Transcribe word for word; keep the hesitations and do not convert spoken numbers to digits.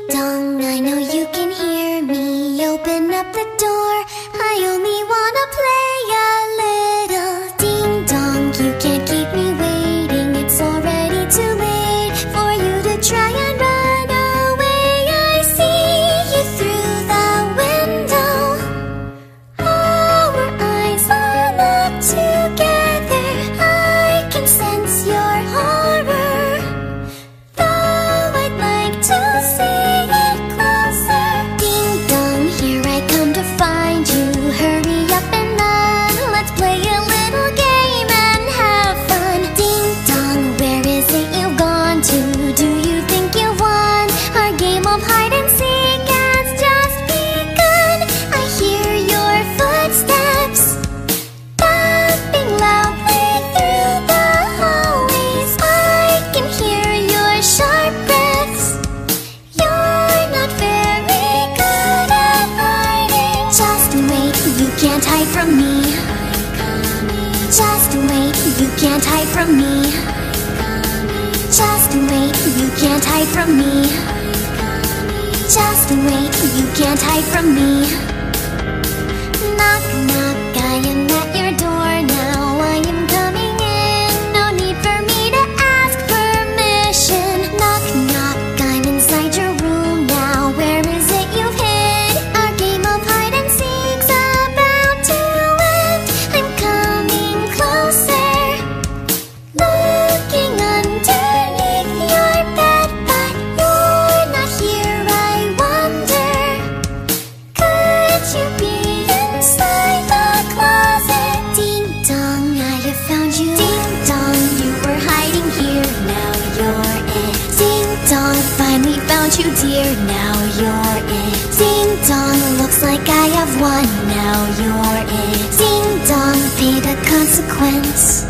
dong, I know you can hear me. Open up the door, I only wanna play a little. Ding dong, you can't keep me waiting. It's already too late for you to try and run away. I see you through the window. Our eyes are locked together. I can sense your horror. Though I'd like to see it closer. Ding dong, here I come to find you. Hurry up and run. Let's play a little game and have fun. Ding dong, where is it you've gone to? Do you think you won? Our game of hide and seek has just begun. I hear your footsteps thumping loudly through the hallways. I can hear your sharp breaths. You're not very good at hiding. Just wait, you can't hide from me. Just wait, you can't hide from me. Just wait, you can't hide from me. Just wait, you can't hide from me. Knock, knock, I am at your door now. I am coming in, no need for me to ask permission. Knock, knock, I'm inside your room now. Where is it you've hid? Our game of hide and seek's about to end. I'm coming closer, looking underneath your bed, but you're not here. I wonder, could you be inside the closet? Ding dong, I have found you. Ding dong, you were hiding here, now you're it. Ding dong, finally found you, dear, now you're it. Ding dong, looks like I have won, now you're it. Ding dong, pay the consequence.